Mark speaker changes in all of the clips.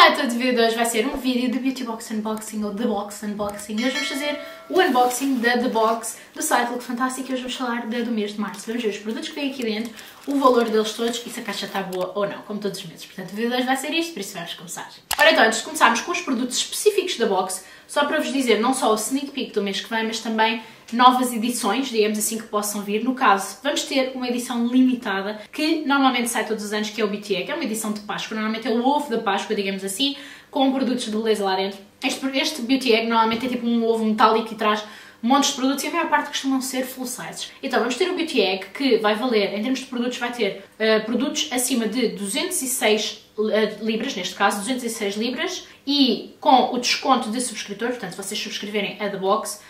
Speaker 1: Olá a todos, o vídeo de hoje vai ser um vídeo de Beauty Box Unboxing ou The Box Unboxing. Hoje vamos fazer o unboxing da The Box do site Look Fantastic e hoje vamos falar do mês de março. Vamos ver os produtos que vêm aqui dentro, o valor deles todos e se a caixa está boa ou não, como todos os meses. Portanto, o vídeo de hoje vai ser isto, por isso vamos começar. Ora então, antes de começarmos com os produtos específicos da Box, só para vos dizer não só o sneak peek do mês que vem, mas também novas edições, digamos assim, que possam vir. No caso, vamos ter uma edição limitada, que normalmente sai todos os anos, que é o BTA, que é uma edição de Páscoa, normalmente é o ovo da Páscoa, digamos assim, com produtos de beleza lá dentro. Este Beauty Egg normalmente é tipo um ovo metálico e traz montes de produtos e a maior parte costumam ser full sizes. Então vamos ter o Beauty Egg que vai valer, em termos de produtos, vai ter produtos acima de 206 libras, neste caso 206 libras, e com o desconto de subscritor, portanto se vocês subscreverem a The Box,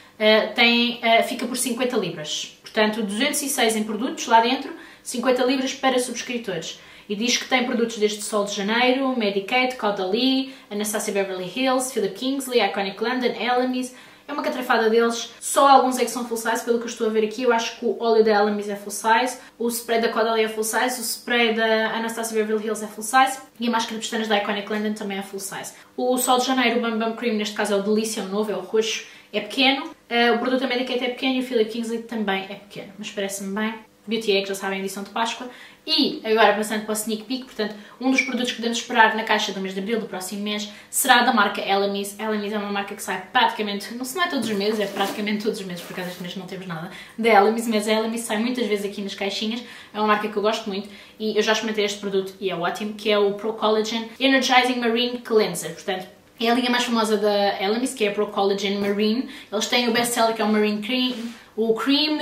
Speaker 1: fica por 50 libras. Portanto 206 em produtos lá dentro, 50 libras para subscritores. E diz que tem produtos desde Sol de Janeiro, Medi-Kate, Caudalie, Anastasia Beverly Hills, Philip Kingsley, Iconic London, Elemis. É uma catrafada deles, só alguns é que são full size, pelo que eu estou a ver aqui. Eu acho que o óleo da Elemis é full size, o spray da Caudalie é full size, o spray da Anastasia Beverly Hills é full size e a máscara de pestanas da Iconic London também é full size. O Sol de Janeiro, o Bum Bum Cream, neste caso é o Delícia, é o novo, é o roxo, é pequeno. O produto da Medi-Kate é pequeno e o Philip Kingsley também é pequeno, mas parece-me bem. Beauty Egg, já sabem, a edição de Páscoa. E agora passando para o sneak peek, portanto, um dos produtos que podemos esperar na caixa do mês de Abril, do próximo mês, será da marca Elemis. Elemis é uma marca que sai praticamente, não é todos os meses, é praticamente todos os meses, por acaso este mês não temos nada da Elemis, mas a Elemis sai muitas vezes aqui nas caixinhas, é uma marca que eu gosto muito e eu já experimentei este produto e é ótimo, que é o Pro Collagen Energizing Marine Cleanser, portanto, é a linha mais famosa da Elemis, que é a Pro Collagen Marine. Eles têm o best-seller, que é o Marine Cream, o cream,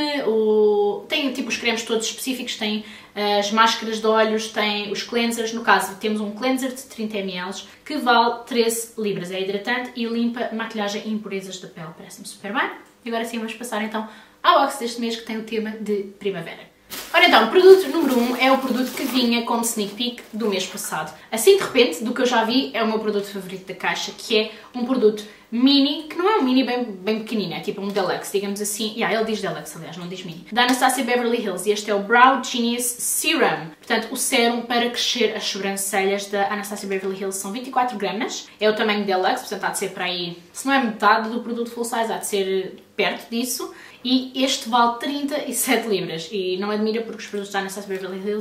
Speaker 1: tem tipo os cremes todos específicos, tem as máscaras de olhos, tem os cleansers. No caso, temos um cleanser de 30 ml que vale 13 libras. É hidratante e limpa maquilhagem e impurezas da pele. Parece-me super bem. E agora sim vamos passar então ao box deste mês, que tem o tema de primavera. Ora então, o produto número 1 é o produto que vinha como sneak peek do mês passado. Assim, de repente, do que eu já vi, é o meu produto favorito da caixa, que é um produto mini, que não é um mini bem pequenino, é tipo um deluxe, digamos assim. Ele diz deluxe, aliás, não diz mini. Da Anastasia Beverly Hills, e este é o Brow Genius Serum. Portanto, o sérum para crescer as sobrancelhas da Anastasia Beverly Hills são 24 gramas. É o tamanho deluxe, portanto há de ser para aí, se não é metade do produto full size, há de ser perto disso. E este vale 37 libras e não admira porque os produtos da Anastasia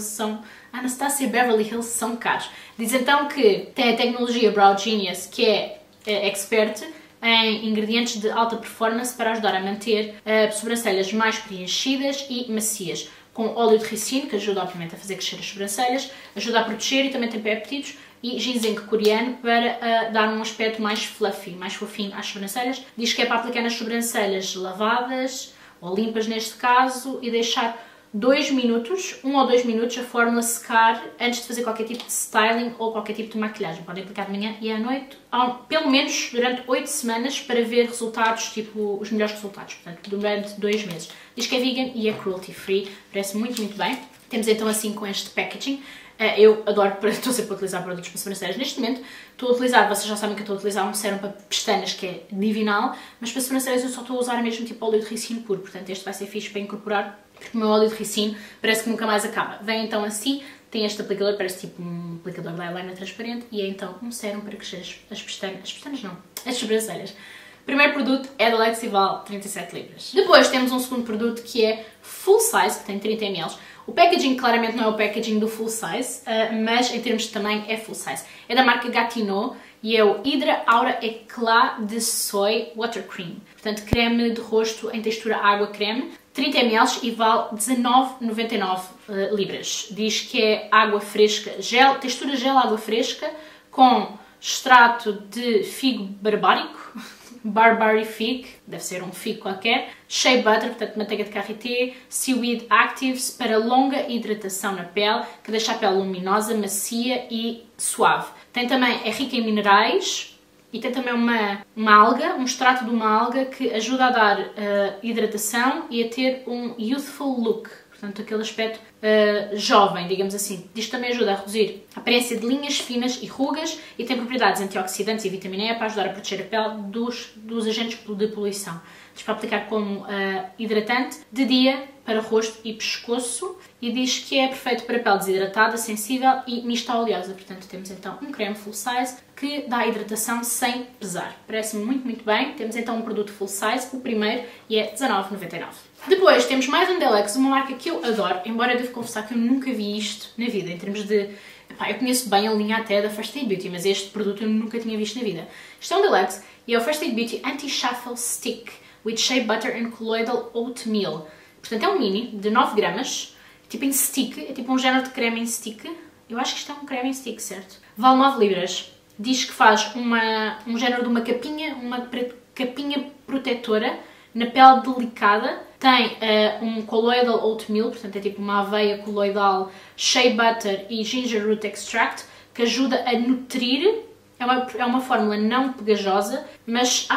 Speaker 1: Beverly Hills são caros. Diz então que tem a tecnologia Brow Genius, que é expert em ingredientes de alta performance para ajudar a manter sobrancelhas mais preenchidas e macias, com óleo de ricino, que ajuda obviamente a fazer crescer as sobrancelhas, ajuda a proteger e também tem péptidos, e ginseng coreano para dar um aspecto mais fluffy, mais fofinho às sobrancelhas. Diz que é para aplicar nas sobrancelhas lavadas, ou limpas neste caso, e deixar 2 minutos, 1 ou 2 minutos, a fórmula secar antes de fazer qualquer tipo de styling ou qualquer tipo de maquilhagem. Podem aplicar de manhã e à noite, pelo menos durante 8 semanas, para ver resultados, tipo os melhores resultados, portanto, durante 2 meses. Diz que é vegan e é cruelty free, parece muito bem. Temos então assim com este packaging. Eu adoro, estou sempre a utilizar produtos para sobrancelhas. Neste momento estou a utilizar, vocês já sabem que eu estou a utilizar um sérum para pestanas que é divinal, mas para sobrancelhas eu só estou a usar mesmo tipo óleo de ricino puro, portanto este vai ser fixe para incorporar, porque o meu óleo de ricino parece que nunca mais acaba. Vem então assim, tem este aplicador, parece tipo um aplicador de eyeliner transparente, e é então um sérum para crescer as pestanas não, as sobrancelhas. O primeiro produto é da Lex e vale 37 libras. Depois temos um segundo produto que é full size, que tem 30 ml. O packaging claramente não é o packaging do full size, mas em termos de tamanho é full size. É da marca Gatineau e é o Hydra Aura Eclat de Soy Water Cream. Portanto, creme de rosto em textura água-creme, 30 ml e vale 19,99 libras. Diz que é água fresca, textura gel água fresca, com extrato de figo barbárico, Barbary Fig, deve ser um figo qualquer, shea butter, portanto manteiga de karité, seaweed actives para longa hidratação na pele, que deixa a pele luminosa, macia e suave. Tem também, é rica em minerais e tem também uma alga, um extrato de uma alga que ajuda a dar hidratação e a ter um youthful look. Portanto, aquele aspecto jovem, digamos assim. Diz que também ajuda a reduzir a aparência de linhas finas e rugas e tem propriedades antioxidantes e vitamina E para ajudar a proteger a pele dos agentes de poluição. Diz para aplicar como hidratante de dia para rosto e pescoço e diz que é perfeito para pele desidratada, sensível e mista oleosa. Portanto, temos então um creme full size que dá hidratação sem pesar. Parece-me muito, muito bem. Temos então um produto full size, o primeiro, e é $19,99. Depois temos mais um Delex, uma marca que eu adoro, embora eu devo confessar que eu nunca vi isto na vida, em termos de... Epá, eu conheço bem a linha até da First Aid Beauty, mas este produto eu nunca tinha visto na vida. Isto é um Delex e é o First Aid Beauty Anti-Shuffle Stick with Shea Butter and Colloidal Oatmeal. Portanto, é um mini de 9 gramas, tipo em stick, é tipo um género de creme em stick. Eu acho que isto é um creme em stick, certo? Vale 9 libras. Diz que faz um género de uma capinha protetora na pele delicada. Tem um colloidal oatmeal, portanto é tipo uma aveia colloidal, shea butter e ginger root extract, que ajuda a nutrir. É uma fórmula não pegajosa, mas...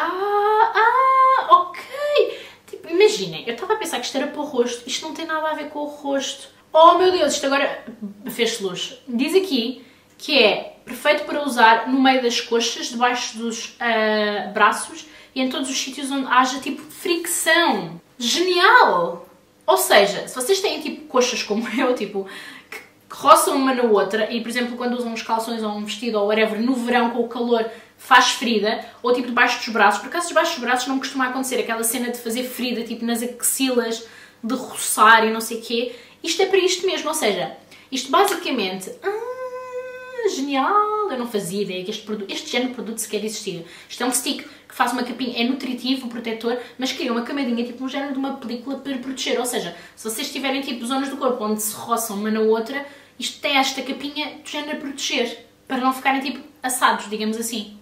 Speaker 1: ok! Tipo, imaginem, eu estava a pensar que isto era para o rosto, isto não tem nada a ver com o rosto. Oh meu Deus, isto agora fez-se luz. Diz aqui que é perfeito para usar no meio das coxas, debaixo dos braços e em todos os sítios onde haja tipo fricção. Genial! Ou seja, se vocês têm tipo coxas como eu, tipo, que roçam uma na outra e, por exemplo, quando usam uns calções ou um vestido ou whatever, no verão com o calor faz ferida, ou tipo debaixo dos braços, por acaso debaixo dos braços não costuma acontecer aquela cena de fazer ferida tipo nas axilas, de roçar e não sei o quê, isto é para isto mesmo, ou seja, isto basicamente, genial, eu não fazia ideia que este género de produto sequer existia. Isto é um stick que faz uma capinha, é nutritivo, protetor, mas cria uma camadinha, tipo um género de uma película para proteger, ou seja, se vocês tiverem tipo zonas do corpo onde se roçam uma na outra, isto tem esta capinha do género a proteger, para não ficarem tipo assados, digamos assim.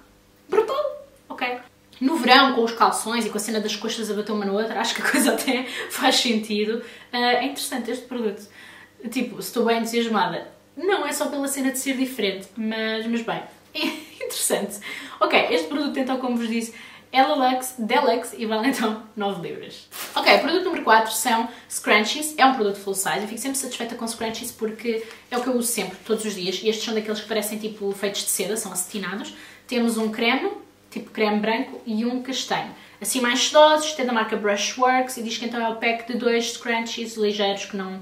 Speaker 1: Brutal! Ok. No verão, com os calções e com a cena das coxas a bater uma na outra, acho que a coisa até faz sentido. É interessante este produto. Tipo, se estou bem entusiasmada. Não é só pela cena de ser diferente, mas bem, é interessante. Ok, este produto então, como vos disse, é Delex e vale então 9 libras. Ok, produto número 4 são scrunchies. É um produto full size. Eu fico sempre satisfeita com scrunchies porque é o que eu uso sempre, todos os dias. E estes são daqueles que parecem tipo feitos de seda, são acetinados. Temos um creme, tipo creme branco, e um castanho. Assim mais sedosos, isto é da marca Brushworks e diz que então é o pack de 2 scrunchies ligeiros que não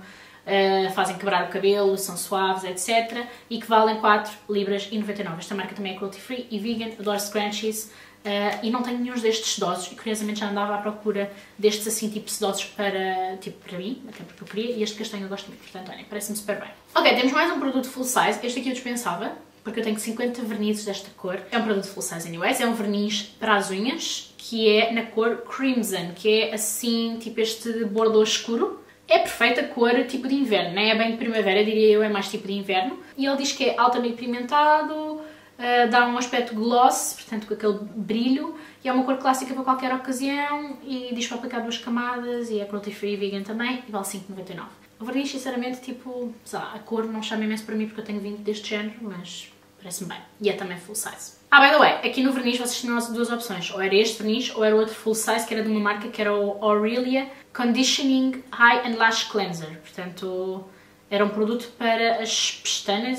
Speaker 1: fazem quebrar o cabelo, são suaves, etc. E que valem 4,99 libras. Esta marca também é cruelty free e vegan, adoro scrunchies. E não tenho nenhum destes sedosos e curiosamente já andava à procura destes assim tipo sedosos para mim, até porque eu queria, e este castanho eu gosto muito, portanto olhem, parece-me super bem. Ok, temos mais um produto full size, este aqui eu dispensava, porque eu tenho 50 vernizes desta cor. É um produto full size anyways, é um verniz para as unhas, que é na cor Crimson, que é assim, tipo este bordeaux escuro. É perfeita cor tipo de inverno, não é bem de primavera, diria eu, é mais tipo de inverno. E ele diz que é altamente pigmentado, dá um aspecto gloss, portanto com aquele brilho, e é uma cor clássica para qualquer ocasião, e diz para aplicar 2 camadas, e é cruelty free e vegan também, e vale 5,99. O verniz, sinceramente, tipo, sei lá, a cor não chama imenso para mim porque eu tenho vindo deste género, mas parece-me bem. E é também full size. By the way, aqui no verniz vocês tinham duas opções, ou era este verniz ou era outro full size que era de uma marca que era o Aurelia Conditioning High and Lash Cleanser, portanto era um produto para as pestanas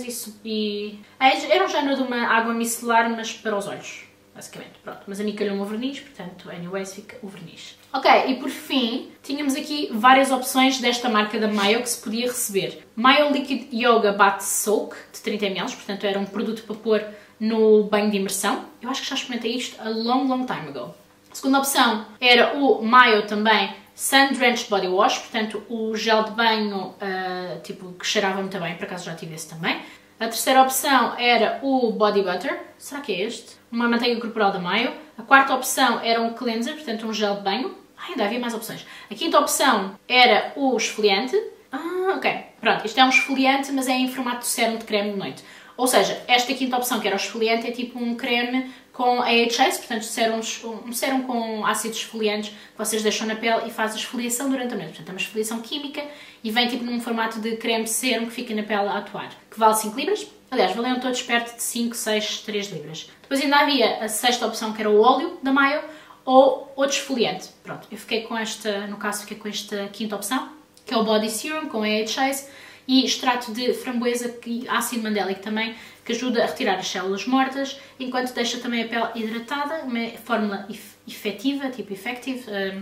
Speaker 1: e era um género de uma água micelar, mas para os olhos, basicamente, pronto. Mas a mim calhou o verniz, portanto, anyways, fica o verniz. Ok, e por fim, tínhamos aqui várias opções desta marca da Mayo que se podia receber. Mayo Liquid Yoga Bath Soak, de 30 ml, portanto era um produto para pôr no banho de imersão. Eu acho que já experimentei isto a long time ago. A segunda opção era o Mayo também Sun Drenched Body Wash, portanto o gel de banho tipo, que cheirava muito bem, por acaso já tive esse também. A terceira opção era o Body Butter, será que é este? Uma manteiga corporal da Mayo. A quarta opção era um cleanser, portanto um gel de banho. Ainda havia mais opções. A quinta opção era o esfoliante. Ok, pronto, isto é um esfoliante, mas é em formato de sérum de creme de noite. Ou seja, esta quinta opção, que era o esfoliante, é tipo um creme com AHAs, portanto um sérum com ácidos esfoliantes que vocês deixam na pele e faz a esfoliação durante a noite. Portanto, é uma esfoliação química e vem tipo num formato de creme sérum que fica na pele a atuar, que vale 5 libras. Aliás, valiam todos perto de 5, 6, 3 libras. Depois ainda havia a sexta opção, que era o óleo da Mayo, ou outro esfoliante. Pronto, eu fiquei com esta, no caso fiquei com esta quinta opção, que é o Body Serum com AHAs e extrato de framboesa e ácido mandélico também, que ajuda a retirar as células mortas, enquanto deixa também a pele hidratada, uma fórmula efetiva, tipo effective,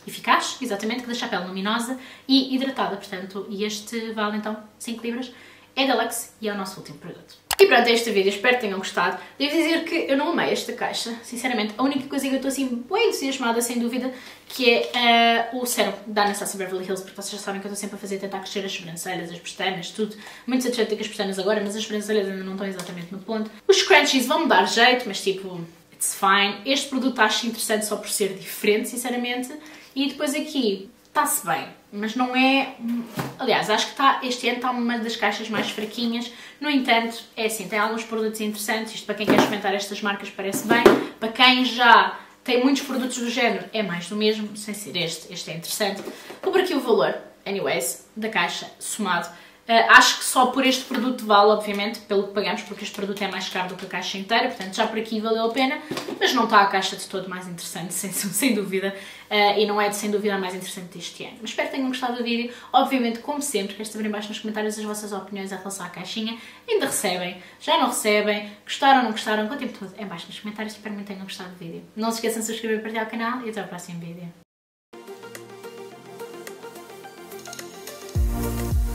Speaker 1: eficaz, exatamente, que deixa a pele luminosa e hidratada, portanto, e este vale então 5 libras. É da Luxe e é o nosso último produto. E pronto, é este vídeo, espero que tenham gostado. Devo dizer que eu não amei esta caixa, sinceramente. A única coisa que eu estou assim bem entusiasmada, sem dúvida, que é o sérum da Anastasia Beverly Hills, porque vocês já sabem que eu estou sempre a fazer, tentar crescer as sobrancelhas, as pestanas, tudo. Muito satisfeita com as pestanas agora, mas as sobrancelhas ainda não estão exatamente no ponto. Os scrunchies vão me dar jeito, mas tipo, it's fine. Este produto acho interessante só por ser diferente, sinceramente. E depois aqui, está-se bem, mas não é... Aliás, acho que este ano está uma das caixas mais fraquinhas. No entanto, é assim, tem alguns produtos interessantes. Isto para quem quer experimentar estas marcas parece bem. Para quem já tem muitos produtos do género, é mais do mesmo, sem ser este. Este é interessante. Vou por aqui o valor, anyways, da caixa somado. Acho que só por este produto vale, obviamente, pelo que pagamos, porque este produto é mais caro do que a caixa inteira, portanto já por aqui valeu a pena, mas não está a caixa de todo mais interessante, sem dúvida, e não é sem dúvida a mais interessante deste ano. Mas espero que tenham gostado do vídeo. Obviamente, como sempre, quero saber em baixo nos comentários as vossas opiniões em relação à caixinha. Ainda recebem? Já não recebem? Gostaram ou não gostaram? Contem-me tudo em baixo nos comentários, espero que tenham gostado do vídeo. Não se esqueçam de se subscrever e partilhar o canal e até ao próximo vídeo.